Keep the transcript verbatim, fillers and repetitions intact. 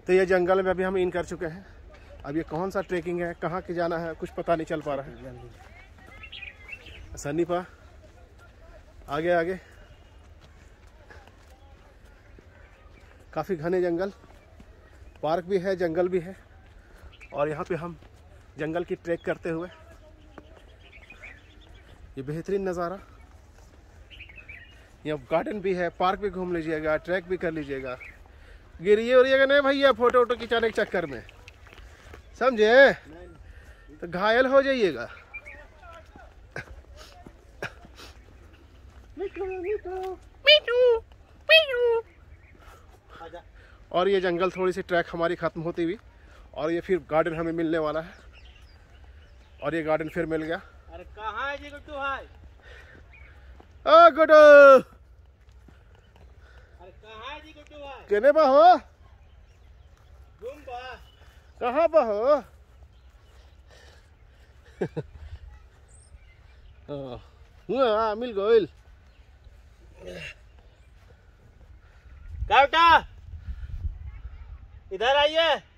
तो ये जंगल में अभी हम इन कर चुके हैं। अब ये कौन सा ट्रैकिंग है, कहाँ के जाना है, कुछ पता नहीं चल पा रहा है। सन्नी पा आगे आगे, काफ़ी घने जंगल, पार्क भी है, जंगल भी है। और यहाँ पे हम जंगल की ट्रैक करते हुए, ये बेहतरीन नज़ारा। यहाँ गार्डन भी है, पार्क भी घूम लीजिएगा, ट्रैक भी कर लीजिएगा। गिरिए उड़िएगा नहीं भैया फोटो वोटो खिंचाने के चक्कर में, समझे? तो घायल हो जाइएगा। और ये जंगल थोड़ी सी ट्रैक हमारी खत्म होती हुई, और ये फिर गार्डन हमें मिलने वाला है। और ये गार्डन फिर मिल गया। अरे कहाँ है जी गुड्डू भाई? ओ गुड्डू, अरे कहाँ है जी गुड्डू भाई? केने बा हो? घूम बा। कहाँ बा हो? हाँ मिल गइल। क्या बेटा, इधर आइए।